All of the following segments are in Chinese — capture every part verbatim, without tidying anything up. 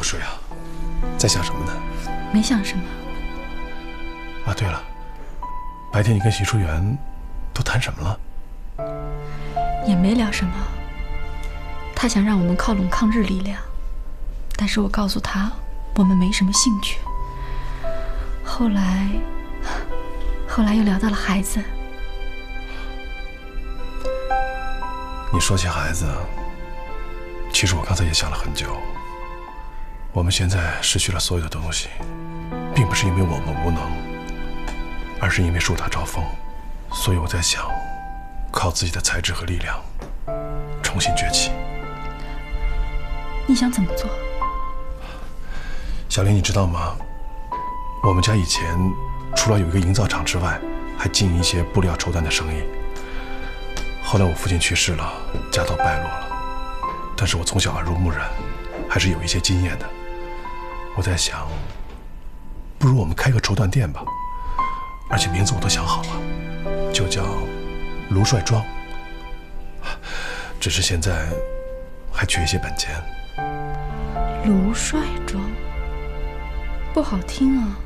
睡啊？在想什么呢？ 没想什么。 啊，对了，白天你跟徐淑媛都谈什么了？ 也没聊什么。他想让我们靠拢抗日力量，但是我告诉他我们没什么兴趣。后来，后来又聊到了孩子。 你说起孩子，其实我刚才也想了很久。我们现在失去了所有的东西，并不是因为我们无能，而是因为树大招风。所以我在想，靠自己的才智和力量，重新崛起。 你想怎么做？ 小玲，你知道吗？我们家以前除了有一个营造厂之外，还经营一些布料绸缎的生意。后来我父亲去世了，家道败落了。但是我从小耳濡目染，还是有一些经验的。我在想，不如我们开个绸缎店吧，而且名字我都想好了，就叫卢帅庄。只是现在还缺一些本钱。 卢帅庄不好听啊。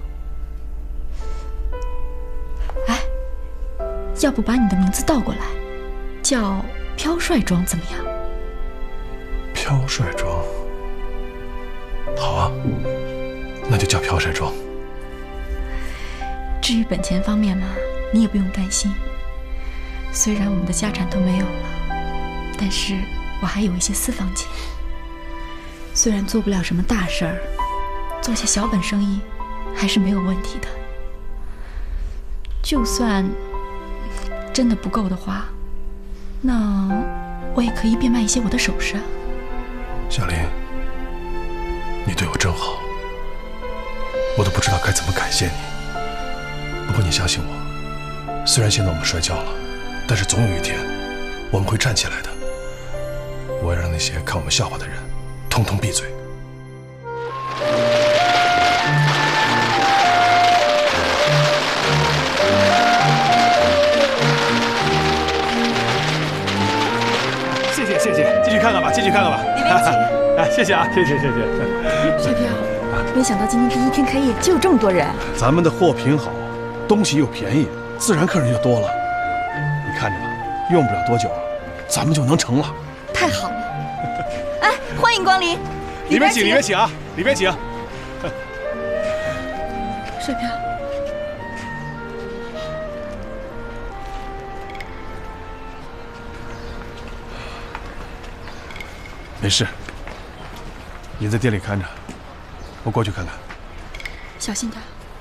哎，要不把你的名字倒过来，叫飘帅庄怎么样？ 飘帅庄，好啊，那就叫飘帅庄。 至于本钱方面嘛，你也不用担心。虽然我们的家产都没有了，但是我还有一些私房钱。虽然做不了什么大事儿，做些小本生意还是没有问题的。就算真的不够的话，那我也可以变卖一些我的首饰啊。 小林，你对我真好，我都不知道该怎么感谢你。不过你相信我，虽然现在我们摔跤了，但是总有一天我们会站起来的。我要让那些看我们笑话的人统统闭嘴。 谢谢谢谢，进去看看吧，进去看看吧。 里面请。 啊，谢谢啊，谢谢谢谢。 帅彪，没想到今天第一天开业就有这么多人。 咱们的货品好，东西又便宜，自然客人就多了。你看着吧，用不了多久，咱们就能成了。 太好了！哎，欢迎光临。 里面请，里面请啊，里面请。 帅彪， 没事，你在店里看着，我过去看看。 小心点。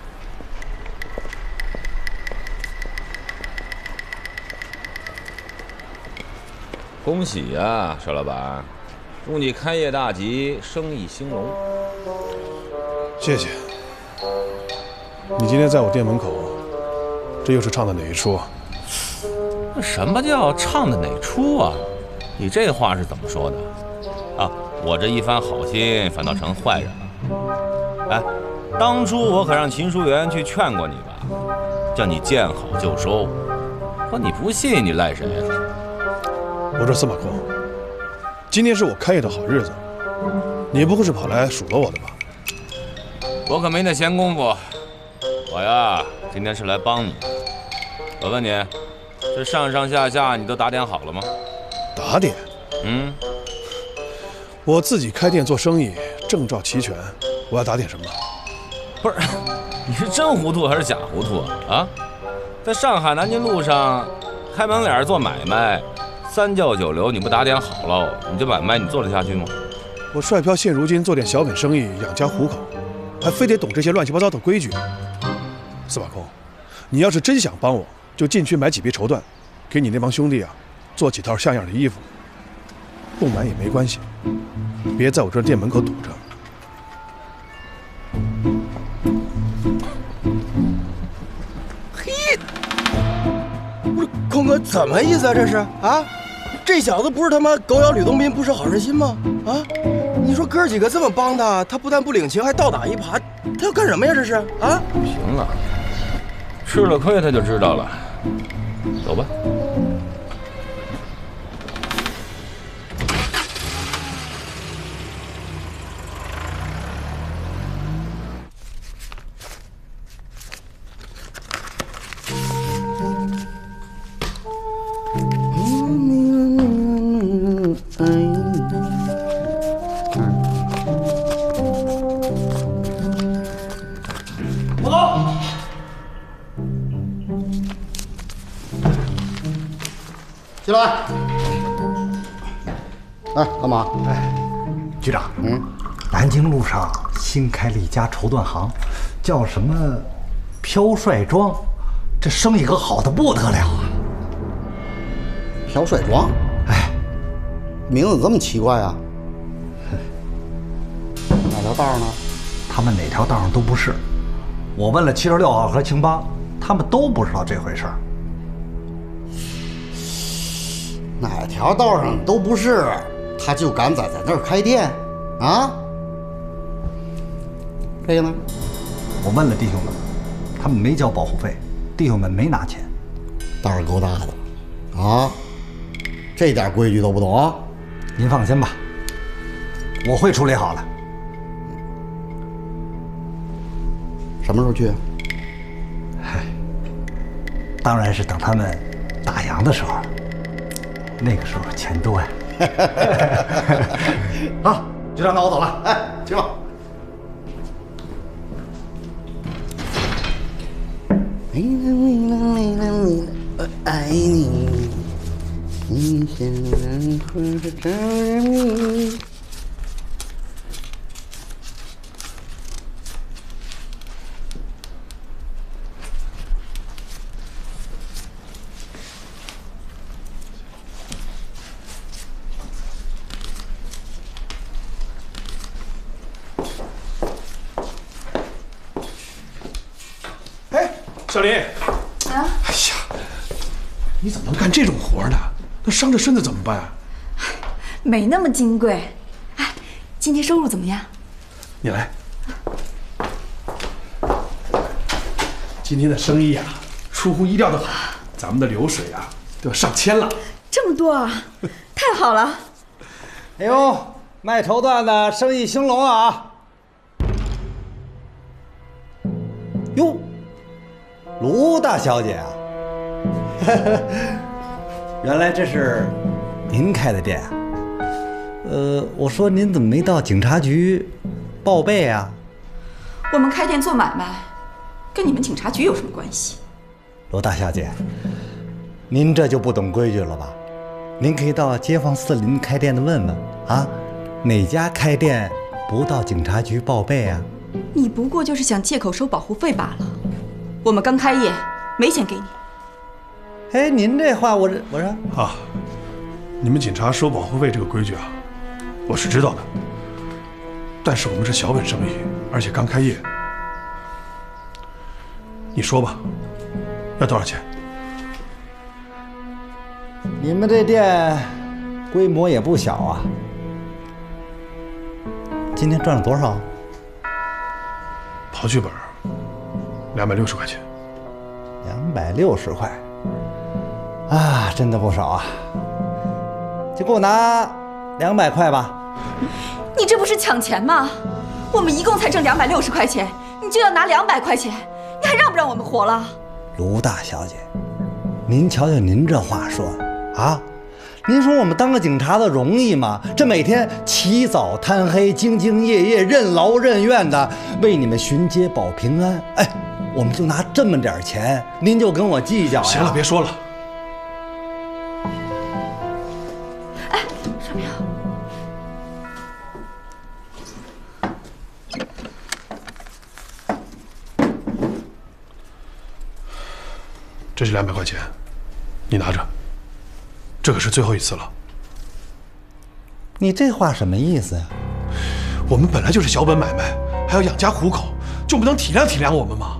恭喜呀，邵老板！祝你开业大吉，生意兴隆。 谢谢。你今天在我店门口，这又是唱的哪一出啊？ 什么叫唱的哪出啊？你这话是怎么说的？啊，我这一番好心反倒成坏人了。哎，当初我可让秦书媛去劝过你吧，叫你见好就收。可你不信，你赖谁啊？ 我说司马空，今天是我开业的好日子，你不会是跑来数落我的吧？ 我可没那闲工夫。我呀，今天是来帮你的。我问你，这上上下下你都打点好了吗？ 打点？ 嗯， 我自己开店做生意，证照齐全，我要打点什么？ 不是，你是真糊涂还是假糊涂啊？啊，在上海南京路上开门脸做买卖，三教九流你不打点好了，你这买卖你做得下去吗？ 我帅飘现如今做点小本生意养家糊口，还非得懂这些乱七八糟的规矩。司马空，你要是真想帮我，就进去买几批绸缎，给你那帮兄弟啊做几套像样的衣服。不买也没关系，别在我这店门口堵着。 嘿，不是空哥，怎么意思啊？这是啊？这小子不是他妈狗咬吕洞宾，不识好人心吗？啊！你说哥几个这么帮他，他不但不领情，还倒打一耙，他要干什么呀？这是啊？ 行了，吃了亏他就知道了。走吧。 进来。哎，干嘛？ 哎，局长， 嗯， 南京路上新开了一家绸缎行，叫什么飘帅庄，这生意可好的不得了啊！ 飘帅庄？ 哎， 名字这么奇怪啊？哪条道呢？ 他们哪条道上都不是。我问了七十六号和青帮，他们都不知道这回事儿。 哪条道上都不是，他就敢在在那儿开店啊？这个呢？ 我问了弟兄们，他们没交保护费，弟兄们没拿钱。 胆儿够大的啊！这点规矩都不懂啊？ 您放心吧，我会处理好的。 什么时候去？ 嗨，当然是等他们打烊的时候，那个时候钱多呀。好，局长，那我走了。 哎，去吧。为了为了为了为了我爱你，你现在活着找人命。 小林，啊！哎呀，你怎么能干这种活呢？那伤着身子怎么办啊？ 没那么金贵。哎，今天收入怎么样？ 你来。今天的生意啊，出乎意料的好，咱们的流水啊都要上千了。 这么多啊，太好了！ 哎呦，卖绸缎的生意兴隆啊！哟。卢大小姐啊，原来这是您开的店啊？呃，我说您怎么没到警察局报备啊？ 我们开店做买卖，跟你们警察局有什么关系？ 卢大小姐，您这就不懂规矩了吧？您可以到街坊四邻开店的问问啊，哪家开店不到警察局报备啊？ 你不过就是想借口收保护费罢了。我们刚开业，没钱给你。 哎，您这话我这我说啊，你们警察收保护费这个规矩啊，我是知道的。但是我们是小本生意，而且刚开业。你说吧，要多少钱？ 你们这店规模也不小啊，今天赚了多少？ 刨去本儿。两百六十块钱， 两百六十块，啊，真的不少啊！就给我拿两百块吧。 你这不是抢钱吗？我们一共才挣两百六十块钱，你就要拿两百块钱，你还让不让我们活了？ 卢大小姐，您瞧瞧您这话说啊！您说我们当个警察的容易吗？这每天起早贪黑、兢兢业业、任劳任怨的为你们巡街保平安，哎。我们就拿这么点钱，您就跟我计较呀？ 行了，别说了。 哎，什么呀？ 这是两百块钱，你拿着。这可是最后一次了。 你这话什么意思呀？ 我们本来就是小本买卖，还要养家糊口，就不能体谅体谅我们吗？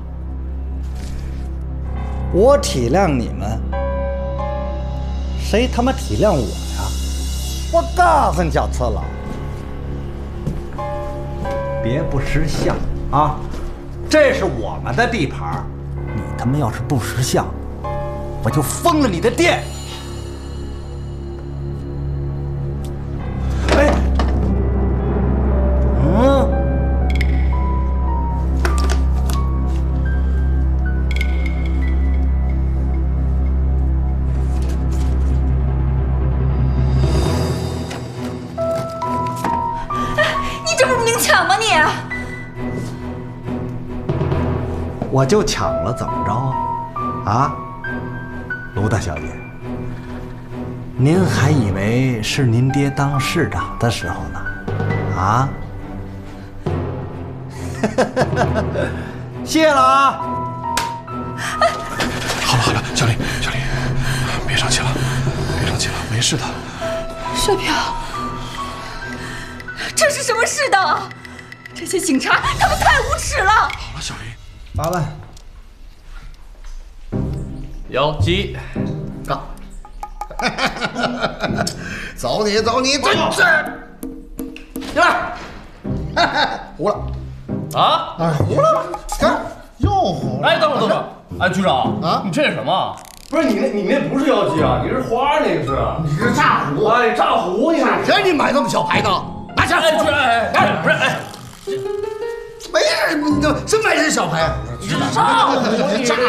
我体谅你们，谁他妈体谅我呀？我告诉你小次郎，别不识相啊！这是我们的地盘，你他妈要是不识相，我就封了你的店！哎，嗯。 抢吗你？ 我就抢了，怎么着？啊，卢大小姐， 您还以为是您爹当市长的时候呢，啊？谢了啊！ 好了好了，小丽小丽，别生气了，别生气了，没事的。 帅飘，这是什么世道啊？这些警察他们太无耻了！ 好了，小丽， 八万。 有鸡， 杠。走你走你，真是！进来，糊了啊！ 哎，糊了，看又糊了。 哎，等会儿等会儿，哎，局长啊， 你这是什么？ 不是你那，你那不是妖姬啊，你是花那个是？ 你是炸糊， 哎，炸糊你这。 谁给你买这么小牌子？拿下！ 哎，局长，哎哎，不是哎， 没事，你这真买这小牌？ 你这是炸糊，你炸！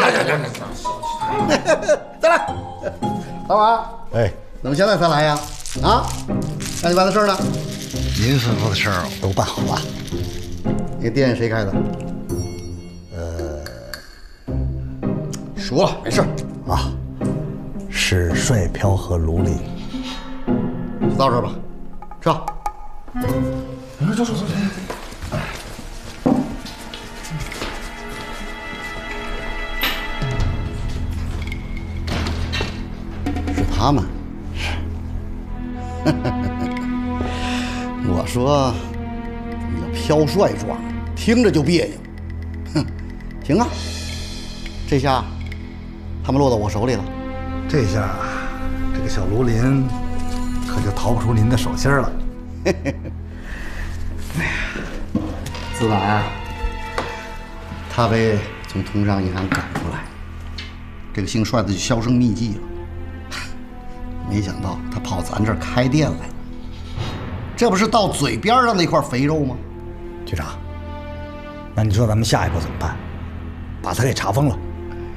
再来，老板。 哎， 怎么现在才来呀？啊，让你办的事儿呢？ 您吩咐的事儿都办好了。 那店谁开的？呃，说了，没事啊，是帅飘和卢林。 就到这儿吧，吃吧。 走走走走。 是他们。我说，你这飘帅状，听着就别扭。哼，行啊，这下他们落到我手里了。 这下，这个小卢林可就逃不出您的手心了。 自打啊，他被从通商银行赶出来，这个姓帅的就销声匿迹了。没想到他跑咱这儿开店来了，这不是到嘴边上那块肥肉吗？ 局长，那你说咱们下一步怎么办？把他给查封了。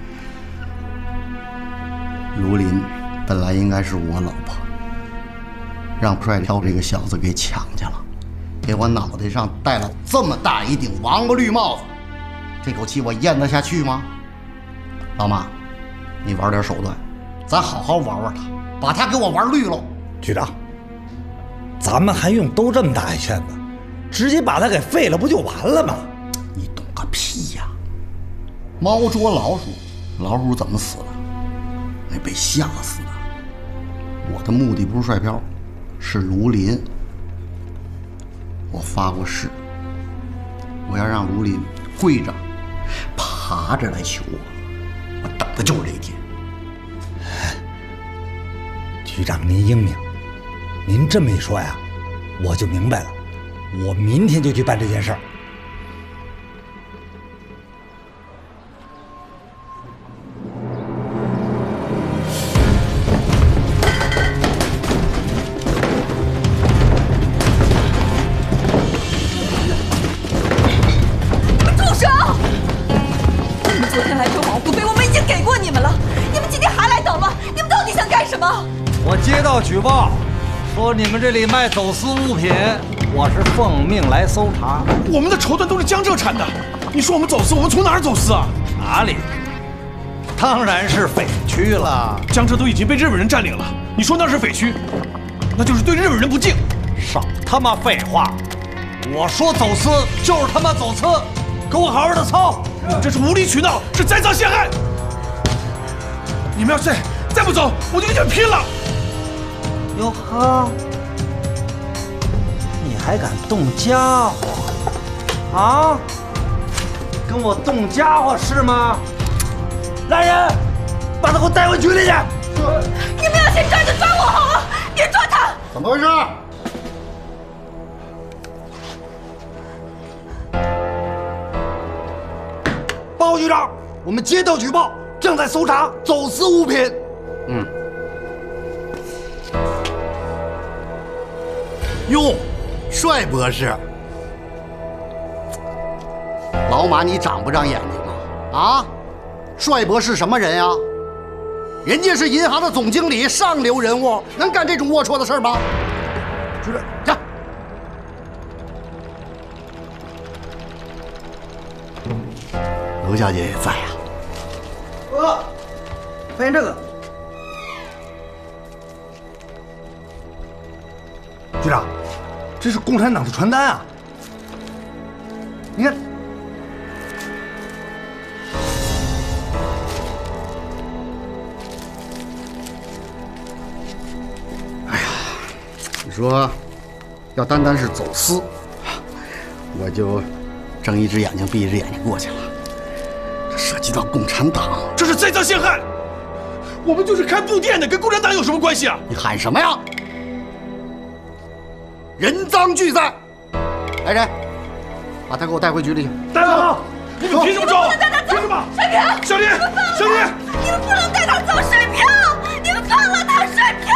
卢林本来应该是我老婆，让帅飘这个小子给抢去了，给我脑袋上戴了这么大一顶王八绿帽子，这口气我咽得下去吗？老马，你玩点手段，咱好好玩玩他，把他给我玩绿喽！ 局长，咱们还用兜这么大一圈子，直接把他给废了不就完了吗？ 你懂个屁呀！猫捉老鼠，老鼠怎么死的？那被吓死的。我的目的不是帅飘，是卢林。我发过誓，我要让卢林跪着、爬着来求我。我等的就是这一天。 局长，您英明。您这么一说呀，我就明白了。我明天就去办这件事儿。 住手！你们昨天来退保护费，我们已经给过你们了，你们今天还来捣乱，你们到底想干什么？ 我接到举报，说你们这里卖走私物品，我是奉命来搜查。 我们的绸缎都是江浙产的，你说我们走私，我们从哪儿走私啊？ 哪里？当然是匪区了。 江浙都已经被日本人占领了，你说那是匪区，那就是对日本人不敬。 少他妈废话！我说走私就是他妈走私，给我好好的操！ 你们这是无理取闹，是栽赃陷害。你们要再再不走，我就跟你们拼了！ 哟呵，你还敢动家伙啊？跟我动家伙是吗？来人，把他给我带回局里去！ 你们要先抓就抓我好了，别抓他！ 怎么回事？ 包局长，我们接到举报，正在搜查走私物品。 嗯。哟，帅博士，老马，你长不长眼睛啊？啊，帅博士什么人呀？人家是银行的总经理，上流人物，能干这种龌龊的事吗？局长，站。刘小姐也在啊。 哥，欢迎这个。 局长，这是共产党的传单啊！你看， 哎呀，你说要单单是走私，我就睁一只眼睛闭一只眼睛过去了。这涉及到共产党， 这是栽赃陷害。我们就是开布店的，跟共产党有什么关系啊？ 你喊什么呀？人赃俱在，来人，把他给我带回局里去。 带走！你们凭什么抓我？凭什么？ 水平， 小林，小林， 你们不能带他走，水平，你们放了他，水平。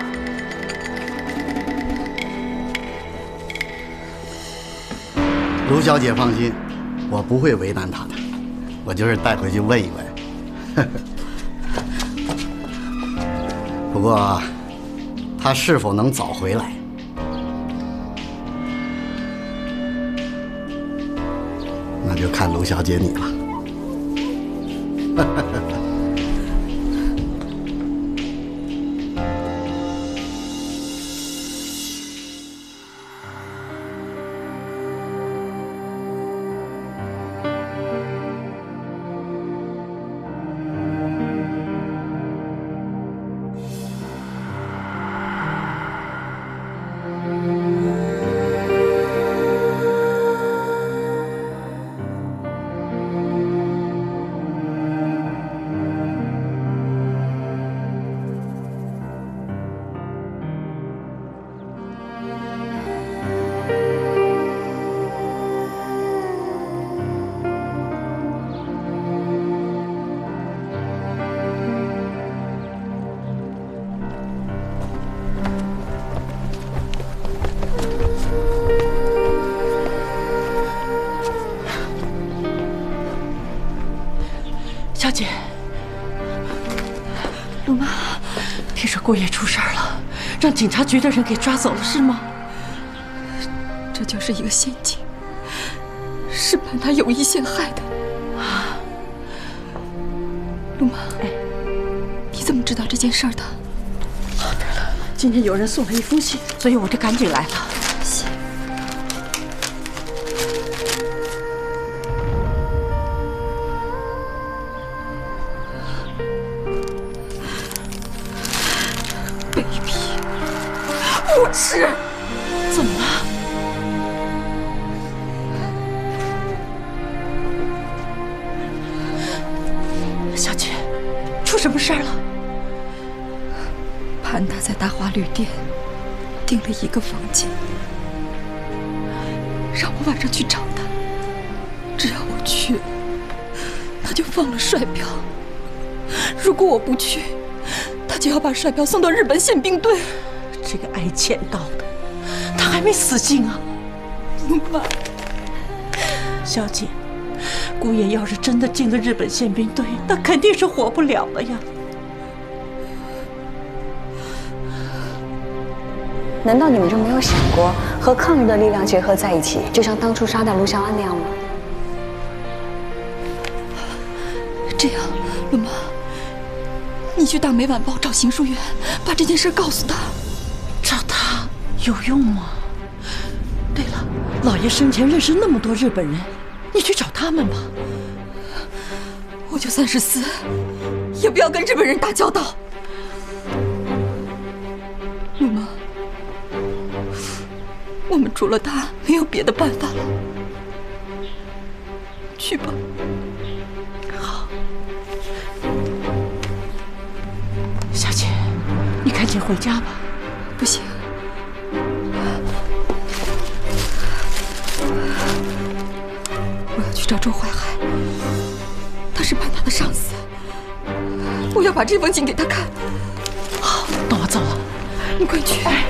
卢小姐放心，我不会为难她的，我就是带回去问一问。不过，他是否能早回来，那就看卢小姐你了。 小姐， 陆妈， 听说顾爷出事儿了，让警察局的人给抓走了，是吗？ 这就是一个陷阱，是潘他有意陷害的。 啊， 陆妈，哎，你怎么知道这件事儿的？ 哦，对了，今天有人送了一封信，所以我就赶紧来了。 信。 无耻！怎么了？小姐，出什么事儿了？ 潘达在大华旅店订了一个房间，让我晚上去找他。只要我去了，他就放了帅彪；如果我不去，他就要把帅彪送到日本宪兵队。 这个挨千刀的，他还没死心啊！ 陆妈， 小姐，顾爷要是真的进了日本宪兵队，那肯定是活不了了呀。 难道你们就没有想过和抗日的力量结合在一起，就像当初杀掉卢小安那样吗？ 这样，陆妈，你去大美晚报找邢书远，把这件事告诉他。 找他有用吗？对了，老爷生前认识那么多日本人，你去找他们吧。 我就算是死，也不要跟日本人打交道。陆妈，我们除了他没有别的办法了。去吧。 好，小姐，你赶紧回家吧。 不行，我要去找周淮海，他是潘达的上司，我要把这封信给他看。 好，那我走了， 你快去。 哎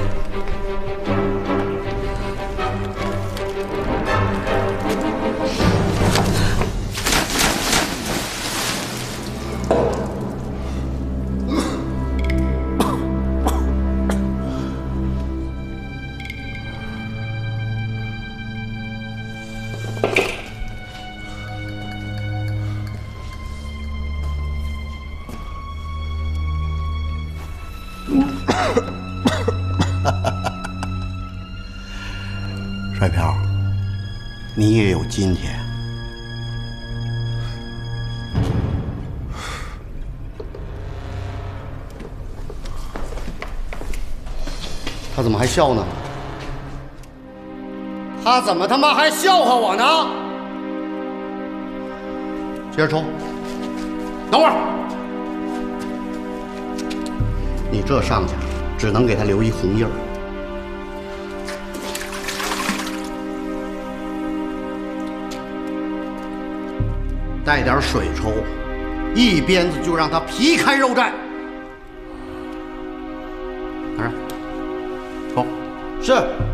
帅飘，你也有今天。他怎么还笑呢？他怎么他妈还笑话我呢？接着抽。等会儿，你这上去只能给他留一红印儿。带点水抽，一鞭子就让他皮开肉绽。拿着，抽。是。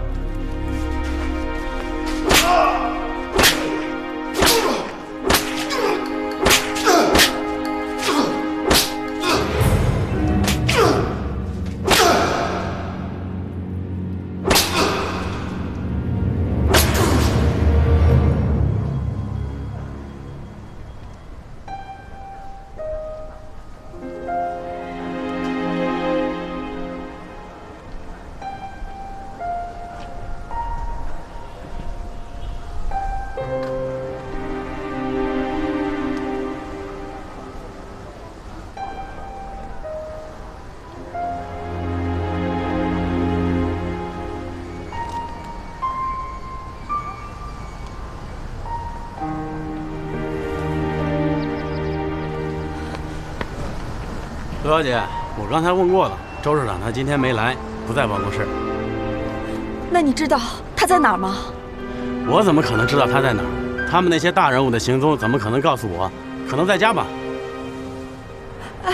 周小姐，我刚才问过了，周市长他今天没来，不在办公室。 那你知道他在哪儿吗？ 我怎么可能知道他在哪儿？他们那些大人物的行踪怎么可能告诉我？可能在家吧。 哎，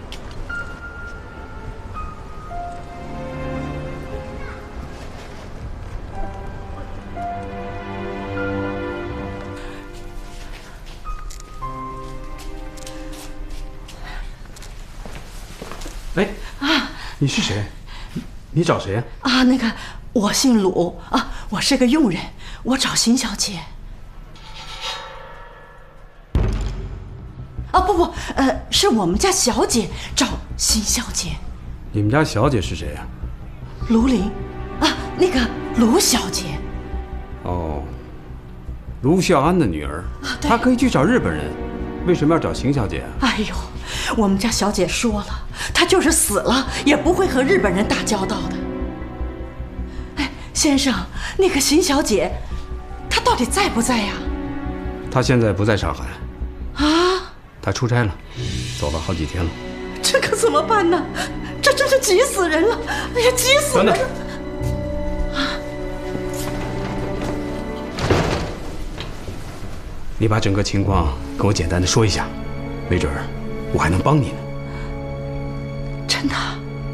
哎啊！你是谁？你找谁呀？ 啊，那个，我姓鲁啊，我是个佣人，我找邢小姐。啊，不不，呃，是我们家小姐找邢小姐。 你们家小姐是谁呀？ 卢林，啊，那个卢小姐。 哦，卢孝安的女儿，啊、她可以去找日本人，为什么要找邢小姐啊？ 哎呦，我们家小姐说了，她就是死了也不会和日本人打交道的。哎，先生，那个邢小姐，她到底在不在呀？ 她现在不在上海。 啊？ 她出差了，走了好几天了。 这可怎么办呢？这真是急死人了！哎呀，急死人了！ 啊！你把整个情况跟我简单的说一下，没准儿我还能帮你呢。 真的？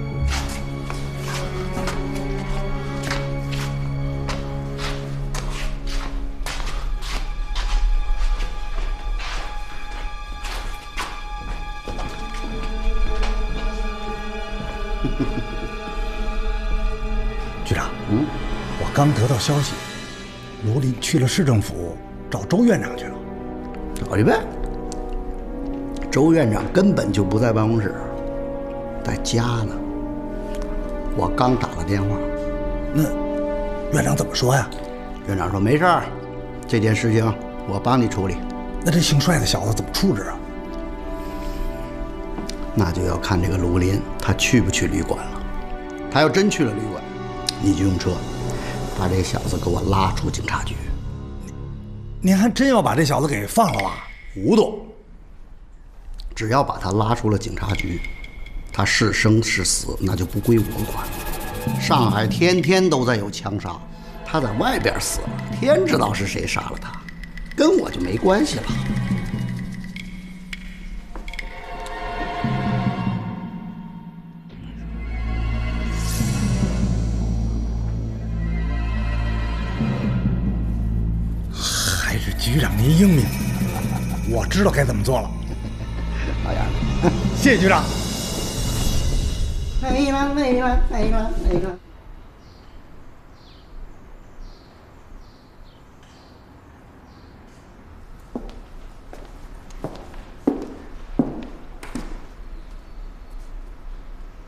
局长，嗯，我刚得到消息，卢林去了市政府找周院长去了。 找去呗。周院长根本就不在办公室，在家呢。我刚打了电话。 那院长怎么说呀？ 院长说没事儿，这件事情我帮你处理。 那这姓帅的小子怎么处置啊？ 那就要看这个卢林他去不去旅馆了。他要真去了旅馆，你就用车把这小子给我拉出警察局。 您还真要把这小子给放了吧？ 糊涂！只要把他拉出了警察局，他是生是死那就不归我管。上海天天都在有枪杀，他在外边死了，天知道是谁杀了他，跟我就没关系了。 还是局长您英明，我知道该怎么做了。 好样的，谢谢局长。 没了没了没了没了。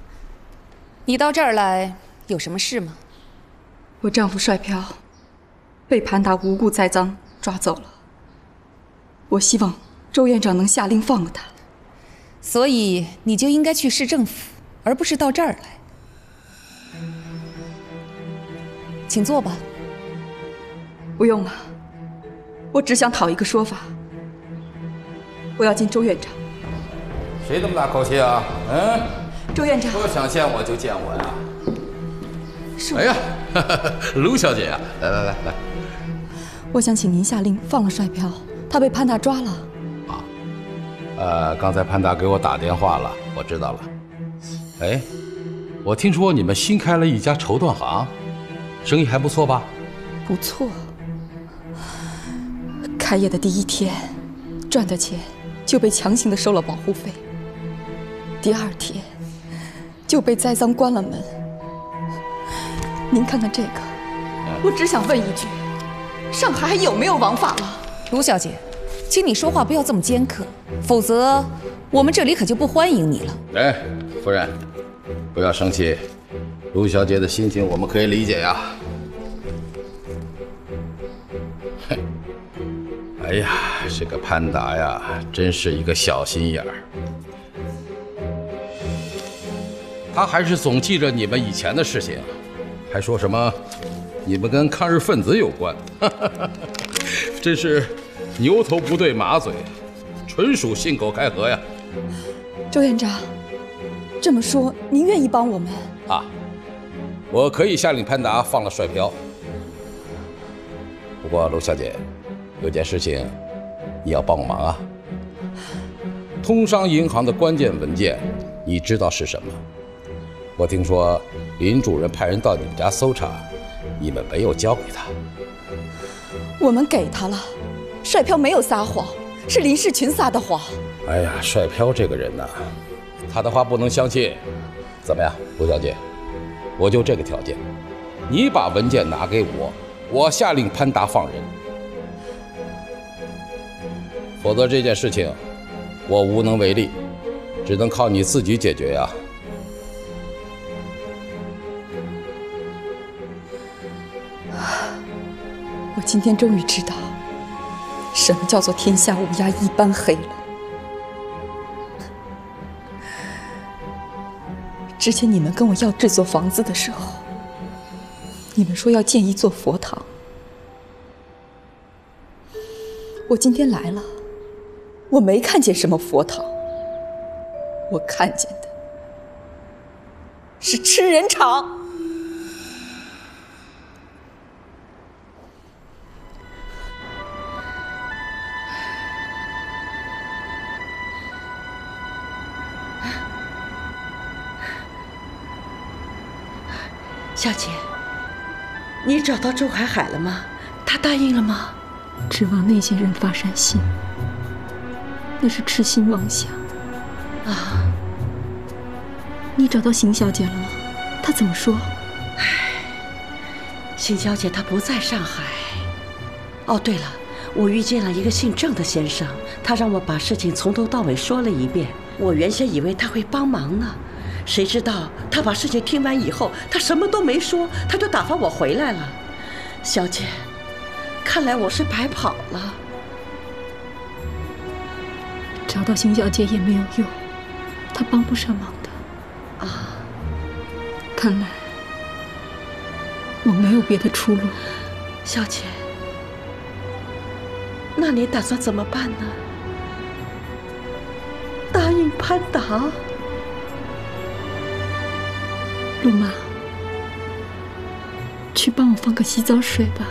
你到这儿来有什么事吗？ 我丈夫帅飘被潘达无故栽赃抓走了。我希望周院长能下令放了他。 所以你就应该去市政府，而不是到这儿来。请坐吧。 不用了，我只想讨一个说法。我要见周院长。 谁这么大口气啊？嗯， 周院长， 说想见我就见我呀。 是。 哎呀，卢小姐呀，来来来来。 我想请您下令放了帅飘，他被潘达抓了。 啊，呃，刚才潘达给我打电话了，我知道了。哎，我听说你们新开了一家绸缎行，生意还不错吧？ 不错。开业的第一天，赚的钱就被强行的收了保护费。第二天就被栽赃关了门。您看看这个，我只想问一句：上海还有没有王法了？ 卢小姐，请你说话不要这么尖刻，否则我们这里可就不欢迎你了。 哎，夫人，不要生气，卢小姐的心情我们可以理解呀。嘿，哎呀，这个潘达呀，真是一个小心眼儿。他还是总记着你们以前的事情，还说什么你们跟抗日分子有关，真是牛头不对马嘴，纯属信口开河呀。 周院长，这么说您愿意帮我们啊？我可以下令潘达放了帅飘。不过卢小姐，有件事情你要帮我忙啊。通商银行的关键文件，你知道是什么？我听说林主任派人到你们家搜查，你们没有交给他。 我们给他了，帅飘没有撒谎，是林世群撒的谎。 哎呀，帅飘这个人呐、啊，他的话不能相信。怎么样，卢小姐，我就这个条件，你把文件拿给我，我下令潘达放人，否则这件事情我无能为力，只能靠你自己解决呀。 我今天终于知道，什么叫做天下乌鸦一般黑了。之前你们跟我要这座房子的时候，你们说要建一座佛堂。我今天来了，我没看见什么佛堂，我看见的是吃人场。 小姐，你找到周海海了吗？他答应了吗？ 指望那些人发善心，那是痴心妄想。 啊！ 你找到邢小姐了吗？她怎么说？ 唉，邢小姐她不在上海。哦，对了，我遇见了一个姓郑的先生，他让我把事情从头到尾说了一遍。我原先以为他会帮忙呢。谁知道他把事情听完以后，他什么都没说，他就打发我回来了。小姐，看来我是白跑了。 找到邢小姐也没有用，她帮不上忙的。 啊， 看来我没有别的出路。 小姐，那你打算怎么办呢？答应潘达？ 陆妈，去帮我放个洗澡水吧，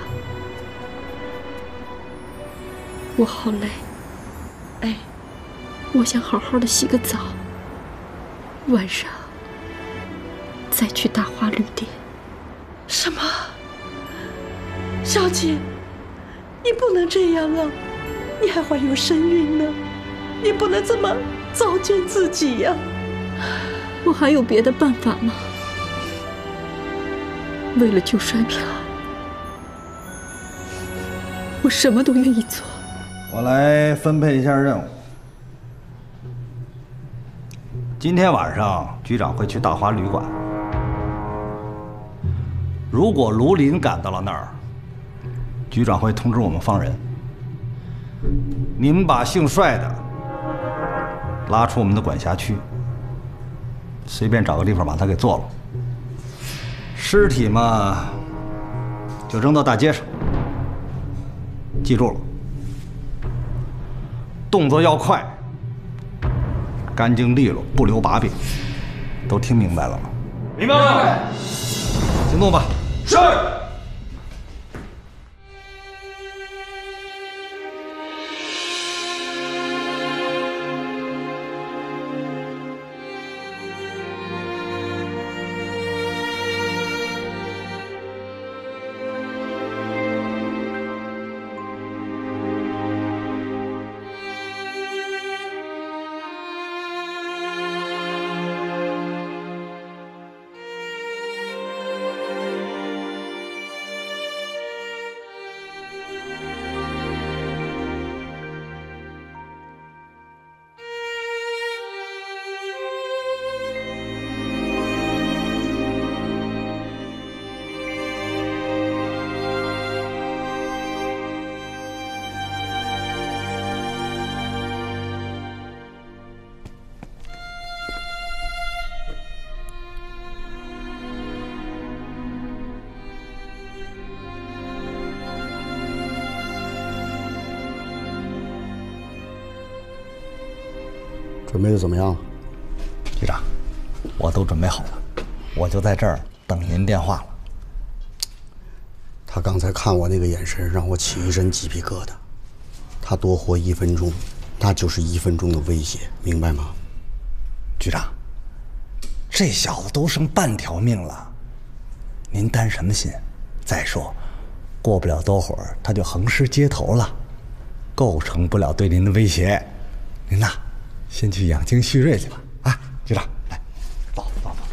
我好累。 哎， 我想好好的洗个澡，晚上再去大花旅店。 什么？小姐，你不能这样啊！你还怀有身孕呢，你不能这么糟践自己呀！ 我还有别的办法吗？为了救帅飘，我什么都愿意做。 我来分配一下任务。今天晚上局长会去大华旅馆，如果卢林赶到了那儿， 局长会通知我们放人。你们把姓帅的拉出我们的管辖区，随便找个地方把他给做了。尸体嘛，就扔到大街上。记住了，动作要快，干净利落，不留把柄。都听明白了吗？ 明白了。 行动吧。 是。 准备的怎么样了？ 局长，我都准备好了，我就在这儿等您电话了。 他刚才看我那个眼神，让我起一身鸡皮疙瘩。他多活一分钟，那就是一分钟的威胁，明白吗？ 局长，这小子都剩半条命了，您担什么心？再说，过不了多会儿他就横尸街头了，构成不了对您的威胁。您呐，先去养精蓄锐去吧。啊，局长，来，走走走。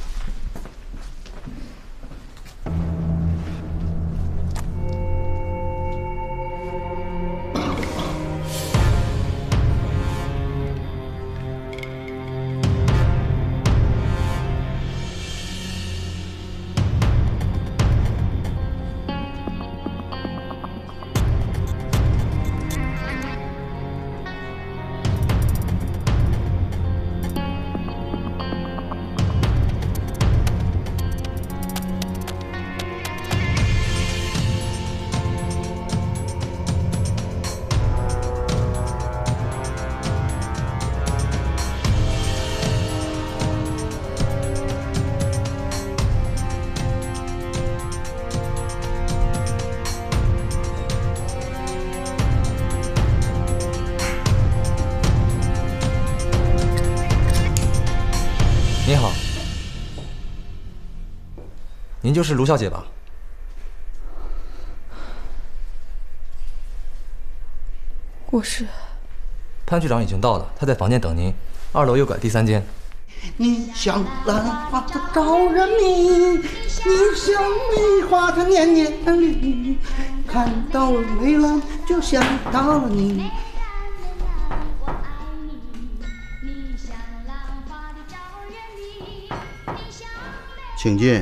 你好，您就是卢小姐吧？ 我是。 潘局长已经到了，他在房间等您，二楼右拐第三间。 你像兰花的招人迷，你像梅花的年年绿，看到了梅兰就想到了你。 请进。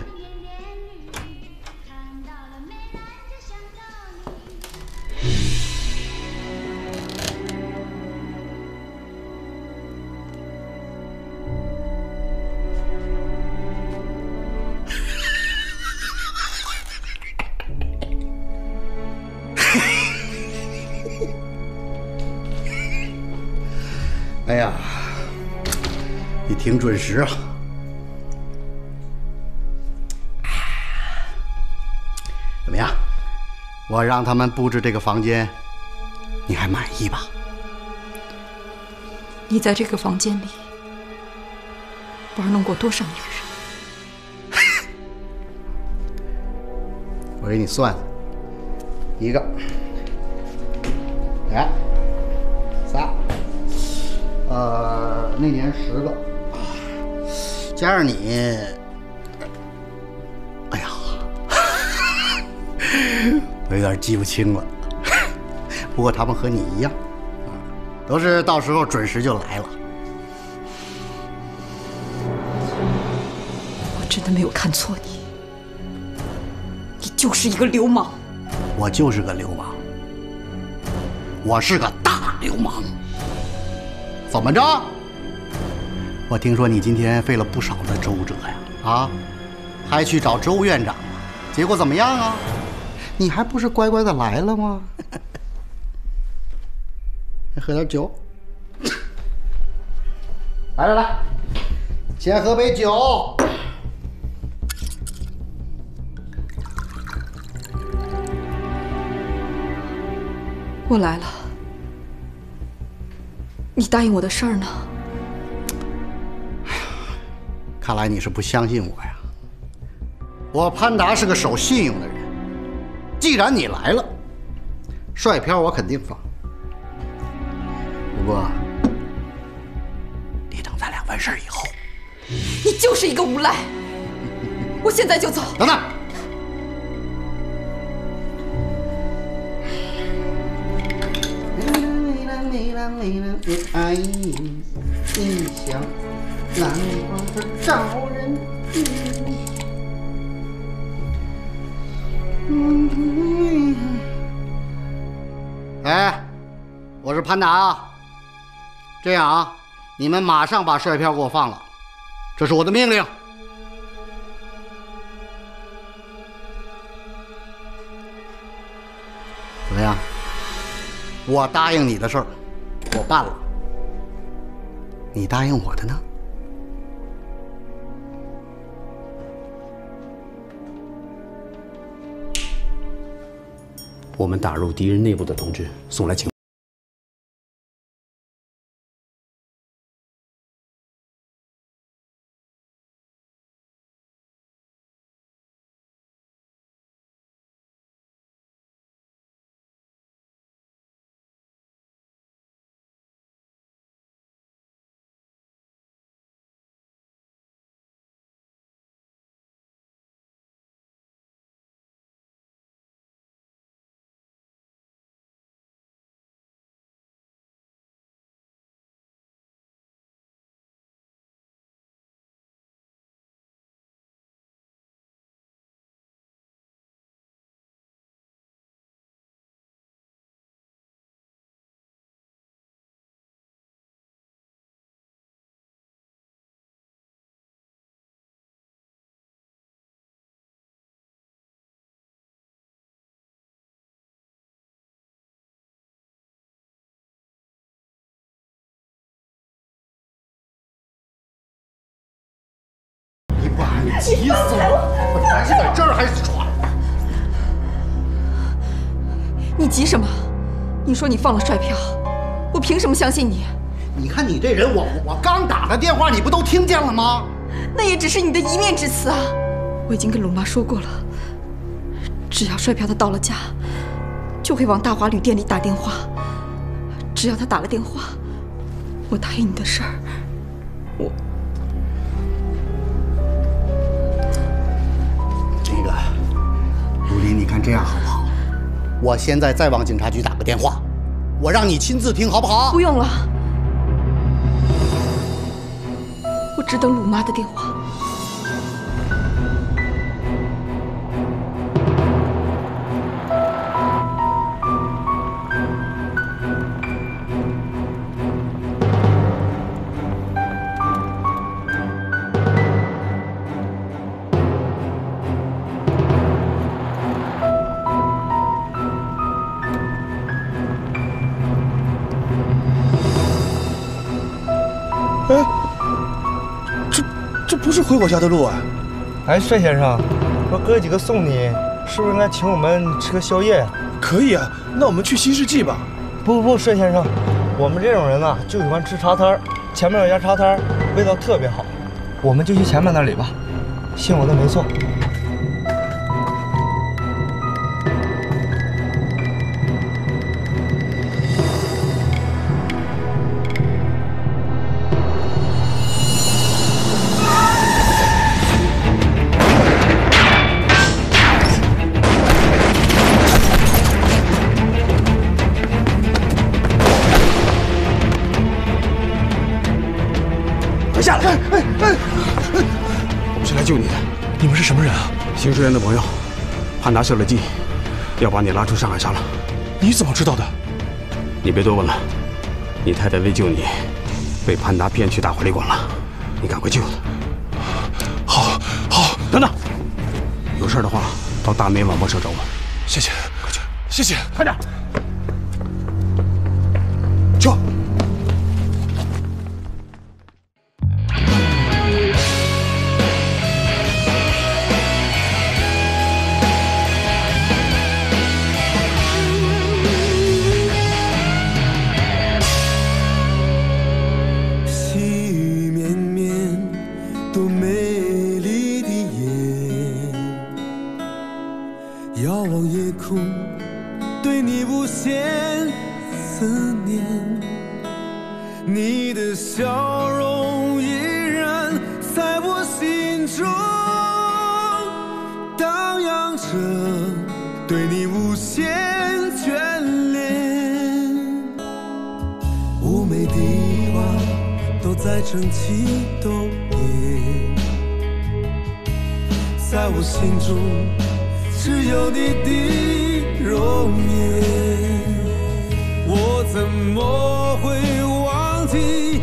哎呀，你挺准时啊！怎么样？我让他们布置这个房间，你还满意吧？ 你在这个房间里玩弄过多少女人？ 我给你算，一个，俩，仨，呃，那年十个，加上你，哎呀，我有点记不清了。不过他们和你一样，都是到时候准时就来了。 我真的没有看错你，你就是一个流氓。 我就是个流氓，我是个大流氓。怎么着？我听说你今天费了不少的周折呀，啊，还去找周院长了，结果怎么样啊？你还不是乖乖的来了吗？喝点酒。来来来，先喝杯酒。 我来了，你答应我的事儿呢？ 看来你是不相信我呀。我潘达是个守信用的人，既然你来了，帅漂我肯定放。不过，你等咱俩完事儿以后。 你就是一个无赖！我现在就走。 等等。为了你爱你，你像兰花的招人迷。哎，我是潘达啊。这样啊，你们马上把帅漂给我放了，这是我的命令。怎么样？我答应你的事儿，我办了。你答应我的呢？ 我们打入敌人内部的同志送来情。 急死我！我咱是在这儿还是闯？ 你急什么？你说你放了帅漂，我凭什么相信你？ 你看你这人，我我刚打他电话，你不都听见了吗？ 那也只是你的一面之词啊！我已经跟鲁妈说过了，只要帅漂他到了家，就会往大华旅店里打电话。只要他打了电话，我答应你的事儿，我。 那个，卢林，你看这样好不好？我现在再往警察局打个电话，我让你亲自听，好不好？ 不用了，我只等鲁妈的电话。 哎，这这不是回我家的路啊！ 哎，帅先生，我哥几个送你，是不是应该请我们吃个宵夜呀？ 可以啊，那我们去新世纪吧。 不不不，帅先生，我们这种人呐，就喜欢吃茶摊儿，前面有家茶摊儿，味道特别好，我们就去前面那里吧。信我的没错。 下来！哎哎哎！我们是来救你的。你们是什么人啊？ 邢书媛的朋友，潘达设了计， 要把你拉出上海沙了。 你怎么知道的？ 你别多问了。你太太为救你，被潘达骗去大华旅馆了，你赶快救她。 好，好， 等等，有事的话到大美网报社找我。 谢谢，快去，谢谢， 快点。 去。 细雨绵绵，多美丽的夜，遥望夜空，对你无限思念。 你的笑容依然在我心中荡漾着，对你无限眷恋。妩媚的花都在争奇斗艳，在我心中只有你的容颜。我怎么会忘记